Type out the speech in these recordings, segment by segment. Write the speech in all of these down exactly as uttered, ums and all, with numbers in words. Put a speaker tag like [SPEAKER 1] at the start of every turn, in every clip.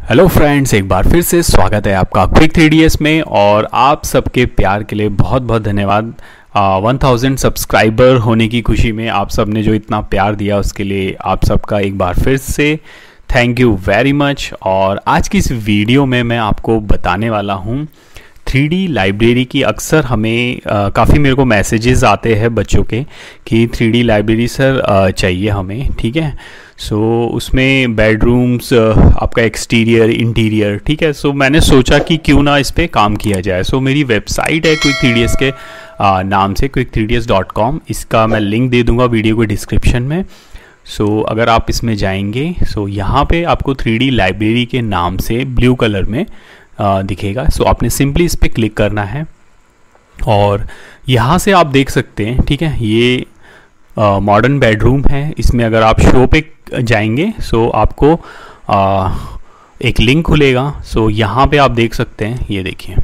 [SPEAKER 1] Hello friends, एक बार फिर से स्वागत है आपका क्विक थ्री डी एस में। और आप सबके प्यार के लिए बहुत बहुत धन्यवाद। वन थाउजेंड सब्सक्राइबर होने की खुशी में आप सब ने जो इतना प्यार दिया उसके लिए आप सबका एक बार फिर से थैंक यू वेरी मच। और आज की इस वीडियो में मैं आपको बताने वाला हूँ थ्री डी लाइब्रेरी की। अक्सर हमें काफ़ी मेरे को मैसेजेस आते हैं बच्चों के कि थ्री डी लाइब्रेरी सर आ, चाहिए हमें, ठीक है। सो so, उसमें बेडरूम्स, आपका एक्सटीरियर, इंटीरियर, ठीक है। सो so, मैंने सोचा कि क्यों ना इस पर काम किया जाए। सो so, मेरी वेबसाइट है क्विक थ्री डी एस के आ, नाम से quick three D S dot com. इसका मैं लिंक दे दूंगा वीडियो के डिस्क्रिप्शन में। सो so, अगर आप इसमें जाएंगे सो so, यहाँ पे आपको थ्री डी लाइब्रेरी के नाम से ब्लू कलर में आ, दिखेगा। सो so, आपने सिंपली इस पर क्लिक करना है और यहाँ से आप देख सकते हैं, ठीक है। ये मॉडर्न बेडरूम है। इसमें अगर आप शो पे जाएंगे सो आपको आ, एक लिंक खुलेगा। सो यहाँ पे आप देख सकते हैं, ये देखिए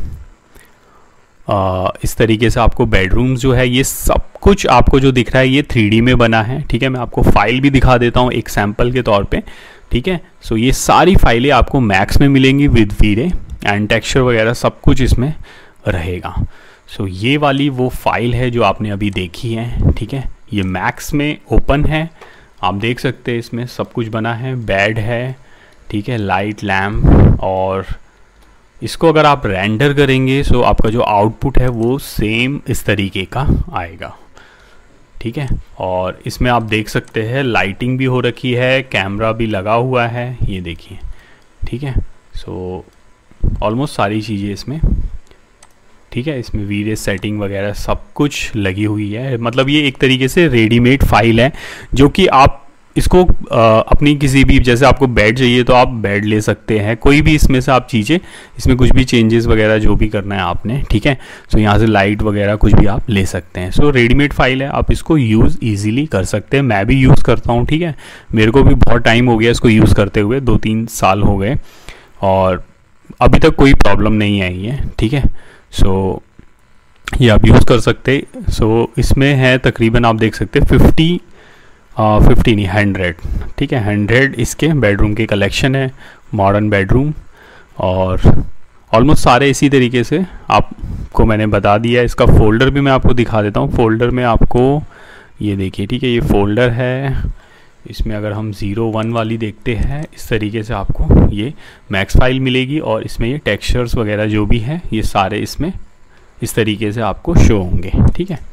[SPEAKER 1] इस तरीके से आपको बेडरूम्स जो है ये सब कुछ आपको जो दिख रहा है ये थ्री डी में बना है, ठीक है। मैं आपको फाइल भी दिखा देता हूँ एक सैम्पल के तौर पे, ठीक है। सो ये सारी फाइलें आपको मैक्स में मिलेंगी विद वी-रे एंड टेक्सचर वगैरह सब कुछ इसमें रहेगा। सो ये वाली वो फाइल है जो आपने अभी देखी है, ठीक है। ये मैक्स में ओपन है, आप देख सकते हैं इसमें सब कुछ बना है। बेड है, ठीक है, लाइट, लैम्प। और इसको अगर आप रेंडर करेंगे सो आपका जो आउटपुट है वो सेम इस तरीके का आएगा, ठीक है। और इसमें आप देख सकते हैं लाइटिंग भी हो रखी है, कैमरा भी लगा हुआ है, ये देखिए, ठीक है। सो ऑलमोस्ट सारी चीज़ें इसमें, ठीक है। इसमें वी-रे सेटिंग वगैरह सब कुछ लगी हुई है। मतलब ये एक तरीके से रेडीमेड फाइल है जो कि आप इसको आ, अपनी किसी भी, जैसे आपको बेड चाहिए तो आप बेड ले सकते हैं, कोई भी इसमें से आप चीज़ें, इसमें कुछ भी चेंजेस वगैरह जो भी करना है आपने, ठीक है। सो यहाँ से लाइट वगैरह कुछ भी आप ले सकते हैं। सो रेडीमेड फाइल है, आप इसको यूज़ ईजिली कर सकते हैं। मैं भी यूज़ करता हूँ, ठीक है। मेरे को भी बहुत टाइम हो गया इसको यूज़ करते हुए, दो तीन साल हो गए और अभी तक कोई प्रॉब्लम नहीं आई है, ठीक है। सो so, ये आप यूज़ कर सकते। सो so, इसमें है तकरीबन आप देख सकते हैं फिफ्टी फिफ्टी नहीं हंड्रेड, ठीक है, हंड्रेड इसके बेडरूम के कलेक्शन है, मॉडर्न बेडरूम। और ऑलमोस्ट सारे इसी तरीके से आपको मैंने बता दिया। इसका फ़ोल्डर भी मैं आपको दिखा देता हूँ। फ़ोल्डर में आपको ये देखिए, ठीक है, ये फ़ोल्डर है। इसमें अगर हम ज़ीरो वन वाली देखते हैं इस तरीके से आपको ये मैक्स फाइल मिलेगी और इसमें ये टेक्सचर्स वगैरह जो भी है ये सारे इसमें इस तरीके से आपको शो होंगे, ठीक है।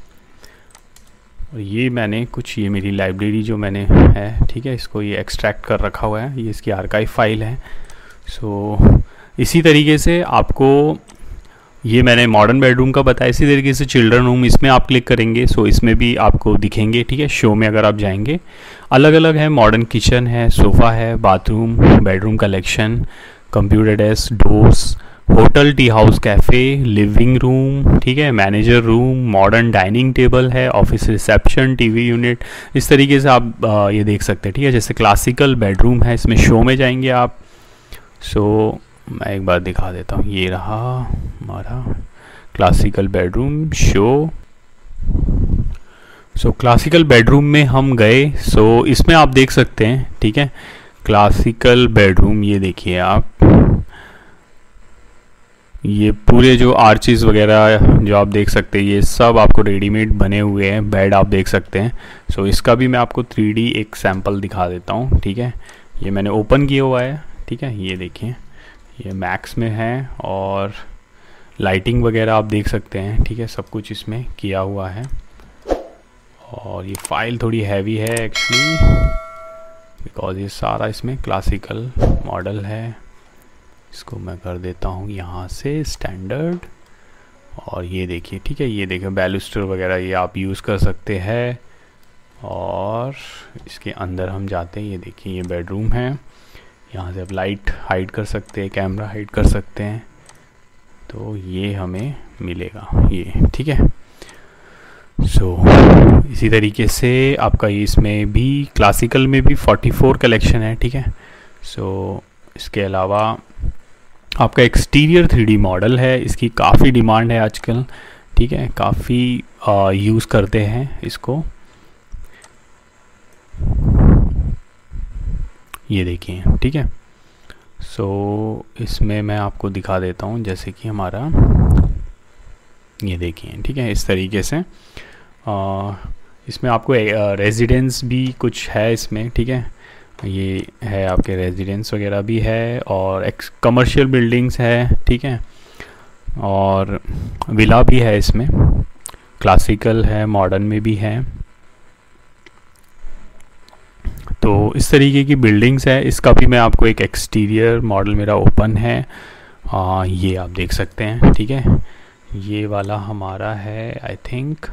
[SPEAKER 1] और ये मैंने कुछ, ये मेरी लाइब्रेरी जो मैंने है, ठीक है, इसको ये एक्सट्रैक्ट कर रखा हुआ है, ये इसकी आर्काइव फाइल है। सो इसी तरीके से आपको, ये मैंने मॉडर्न बेडरूम का बताया। इसी तरीके से चिल्ड्रन रूम, इसमें आप क्लिक करेंगे सो इसमें भी आपको दिखेंगे, ठीक है। शो में अगर आप जाएंगे अलग अलग है, मॉडर्न किचन है, सोफ़ा है, bathroom, bedroom collection, computer desk, doors, hotel, tea house, cafe, living room, ठीक है, manager room, modern dining table है, ऑफिस रिसेप्शन, टीवी यूनिट। इस तरीके से आप आ, ये देख सकते हैं, ठीक है। जैसे क्लासिकल बेडरूम है, इसमें शो में जाएंगे आप। सो मैं एक बार दिखा देता हूँ, ये रहा हमारा classical bedroom show. So classical bedroom में हम गए। सो so, इसमें आप देख सकते हैं, ठीक है, क्लासिकल बेडरूम। ये देखिए आप, ये पूरे जो आर्चेस वगैरह जो आप देख सकते हैं ये सब आपको रेडीमेड बने हुए हैं। बेड आप देख सकते हैं। सो so, इसका भी मैं आपको थ्री डी एक सैम्पल दिखा देता हूँ, ठीक है। ये मैंने ओपन किया हुआ है, ठीक है। ये देखिए, ये मैक्स में है और लाइटिंग वगैरह आप देख सकते हैं, ठीक है, सब कुछ इसमें किया हुआ है। और ये फाइल थोड़ी हैवी है एक्चुअली बिकॉज ये सारा इसमें क्लासिकल मॉडल है। इसको मैं कर देता हूँ यहाँ से स्टैंडर्ड। और ये देखिए, ठीक है, ये देखिए बैलुस्टर वगैरह ये आप यूज़ कर सकते हैं। और इसके अंदर हम जाते हैं, ये देखिए ये बेडरूम है। यहाँ से आप लाइट हाइड कर सकते हैं, कैमरा हाइड कर सकते हैं, तो ये हमें मिलेगा ये, ठीक है। सो so, इसी तरीके से आपका ये इसमें भी क्लासिकल में भी फोर्टी फोर कलेक्शन है, ठीक है। सो so, इसके अलावा आपका एक्सटीरियर थ्री डी मॉडल है, इसकी काफ़ी डिमांड है आजकल, ठीक है, काफ़ी यूज़ करते हैं इसको। ये देखिए, ठीक है। सो so, इसमें मैं आपको दिखा देता हूँ, जैसे कि हमारा ये देखिए, ठीक है, इस तरीके से आ, इसमें आपको रेजिडेंस भी कुछ है इसमें, ठीक है, ये है आपके रेजिडेंस वगैरह भी है, और एक्स कमर्शियल बिल्डिंग्स है, ठीक है, और विला भी है इसमें, क्लासिकल है, मॉडर्न में भी है। तो इस तरीके की बिल्डिंग्स है। इसका भी मैं आपको एक एक्सटीरियर मॉडल मेरा ओपन है, आ, ये आप देख सकते हैं, ठीक है, ये वाला हमारा है आई थिंक,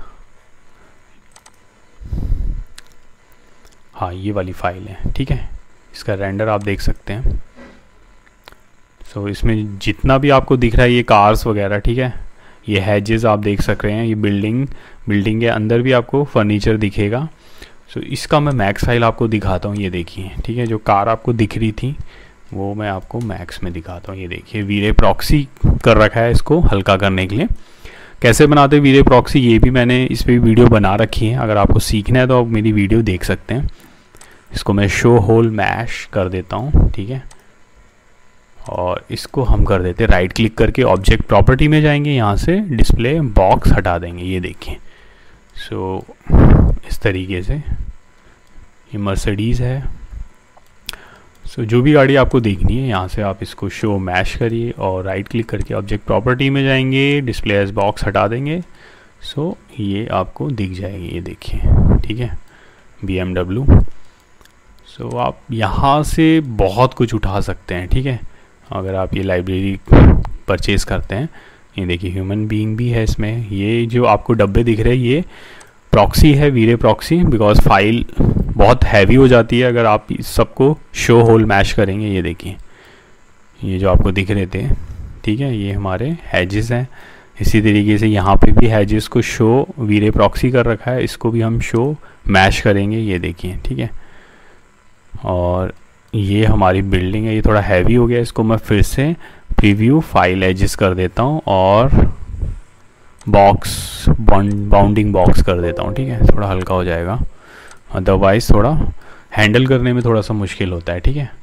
[SPEAKER 1] हाँ ये वाली फाइल है, ठीक है, इसका रेंडर आप देख सकते हैं। सो so, इसमें जितना भी आपको दिख रहा है ये कार्स वगैरह, ठीक है, ये हैजेस आप देख सक रहे हैं, ये बिल्डिंग बिल्डिंग के अंदर भी आपको फर्नीचर दिखेगा। सो so, इसका मैं मैक्स फाइल आपको दिखाता हूँ, ये देखिए, ठीक है, जो कार आपको दिख रही थी वो मैं आपको मैक्स में दिखाता हूँ। ये देखिए वीरे प्रॉक्सी कर रखा है, इसको हल्का करने के लिए। कैसे बनाते हैं वीरे प्रॉक्सी, ये भी मैंने इस पर वीडियो बना रखी है, अगर आपको सीखना है तो आप मेरी वीडियो देख सकते हैं। इसको मैं शो होल मैश कर देता हूँ, ठीक है, और इसको हम कर देते हैं राइट क्लिक करके ऑब्जेक्ट प्रॉपर्टी में जाएंगे, यहाँ से डिस्प्ले बॉक्स हटा देंगे, ये देखिए। सो so, इस तरीके से ये मर्सिडीज़ है। सो so, जो भी गाड़ी आपको देखनी है यहाँ से आप इसको शो मैश करिए और राइट क्लिक करके ऑब्जेक्ट प्रॉपर्टी में जाएंगे, डिस्प्ले एज बॉक्स हटा देंगे। सो so, ये आपको दिख जाएगी, ये देखिए, ठीक है, B M W. So so, आप यहाँ से बहुत कुछ उठा सकते हैं, ठीक है, अगर आप ये लाइब्रेरी परचेज़ करते हैं। ये देखिए ह्यूमन बीइंग भी है इसमें। ये जो आपको डब्बे दिख रहे हैं ये प्रॉक्सी है, वीरे प्रॉक्सी, बिकॉज फाइल बहुत हैवी हो जाती है अगर आप इस सबको शो होल मैश करेंगे। ये देखिए ये जो आपको दिख रहे थे, ठीक है, ये हमारे हैजेस हैं। इसी तरीके से यहाँ पे भी हैजेस को शो वीरे प्रॉक्सी कर रखा है, इसको भी हम शो मैश करेंगे, ये देखिए, ठीक है। और ये हमारी बिल्डिंग है, ये थोड़ा हैवी हो गया, इसको मैं फिर से प्रीव्यू फाइल एजेस कर देता हूँ और बॉक्स बाउंडिंग बॉक्स कर देता हूँ, ठीक है, थोड़ा हल्का हो जाएगा, अदरवाइज थोड़ा हैंडल करने में थोड़ा सा मुश्किल होता है, ठीक है।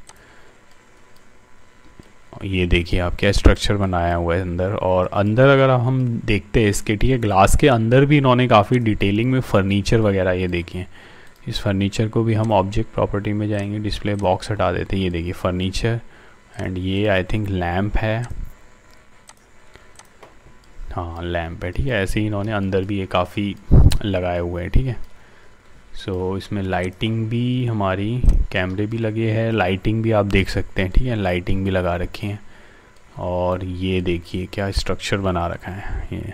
[SPEAKER 1] ये देखिए आप क्या स्ट्रक्चर बनाया हुआ है अंदर, और अंदर अगर हम देखते हैं इसके, ठीक है, ग्लास के अंदर भी इन्होंने काफ़ी डिटेलिंग में फर्नीचर वगैरह, ये देखिए, इस फर्नीचर को भी हम ऑब्जेक्ट प्रॉपर्टी में जाएंगे, डिस्प्ले बॉक्स हटा देते हैं, ये देखिए फर्नीचर, एंड ये आई थिंक लैम्प है, हाँ लैम्प है, ठीक है। ऐसे ही इन्होंने अंदर भी ये काफ़ी लगाए हुए हैं, ठीक है। सो so, इसमें लाइटिंग भी हमारी, कैमरे भी लगे हैं, लाइटिंग भी आप देख सकते हैं, ठीक है, लाइटिंग भी लगा रखी है। और ये देखिए क्या स्ट्रक्चर बना रखा है ये,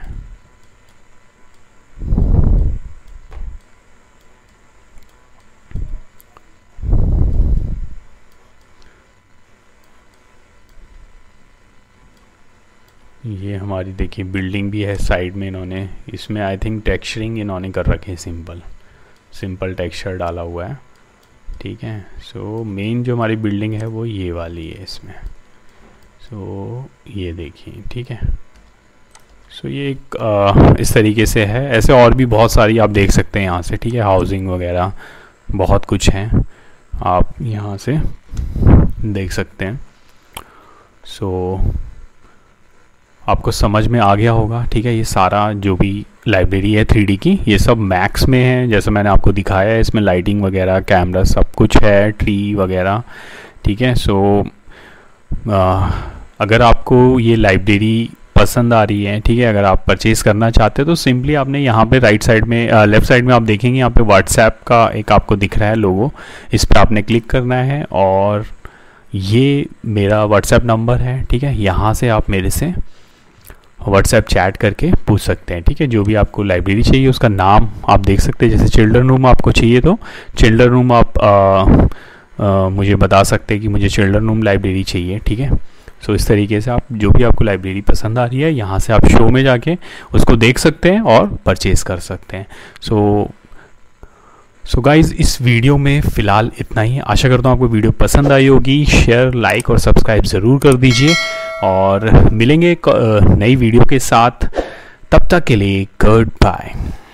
[SPEAKER 1] ये हमारी देखिए बिल्डिंग भी है साइड में, इन्होंने इसमें आई थिंक टेक्सचरिंग इन्होंने कर रखे है, सिंपल सिंपल टेक्सचर डाला हुआ है, ठीक है। सो मेन जो हमारी बिल्डिंग है वो ये वाली है इसमें। सो so, ये देखिए, ठीक है। सो so, ये एक आ, इस तरीके से है। ऐसे और भी बहुत सारी आप देख सकते हैं यहाँ से, ठीक है, हाउसिंग वगैरह बहुत कुछ है, आप यहाँ से देख सकते हैं। सो so, आपको समझ में आ गया होगा, ठीक है। ये सारा जो भी लाइब्रेरी है थ्री डी की, ये सब मैक्स में है, जैसे मैंने आपको दिखाया है, इसमें लाइटिंग वगैरह, कैमरा, सब कुछ है, ट्री वगैरह, ठीक है। सो आ, अगर आपको ये लाइब्रेरी पसंद आ रही है, ठीक है, अगर आप परचेज़ करना चाहते हैं तो सिंपली आपने यहाँ पे राइट साइड में, लेफ़्ट साइड में आप देखेंगे यहाँ पे व्हाट्सएप का एक आपको दिख रहा है लोगो, इस पर आपने क्लिक करना है और ये मेरा व्हाट्सएप नंबर है, ठीक है। यहाँ से आप मेरे से व्हाट्सएप चैट करके पूछ सकते हैं, ठीक है। जो भी आपको लाइब्रेरी चाहिए उसका नाम आप देख सकते हैं, जैसे चिल्ड्रन रूम आपको चाहिए तो चिल्ड्रन रूम आप आ, आ, मुझे बता सकते हैं कि मुझे चिल्ड्रन रूम लाइब्रेरी चाहिए, ठीक है। सो इस तरीके से आप जो भी आपको लाइब्रेरी पसंद आ रही है यहाँ से आप शो में जाके उसको देख सकते हैं और परचेज़ कर सकते हैं। सो सो गाइज़ इस वीडियो में फ़िलहाल इतना ही। आशा करता हूँ आपको वीडियो पसंद आई होगी। शेयर, लाइक और सब्सक्राइब ज़रूर कर दीजिए और मिलेंगे नई वीडियो के साथ। तब तक के लिए गुड बाय।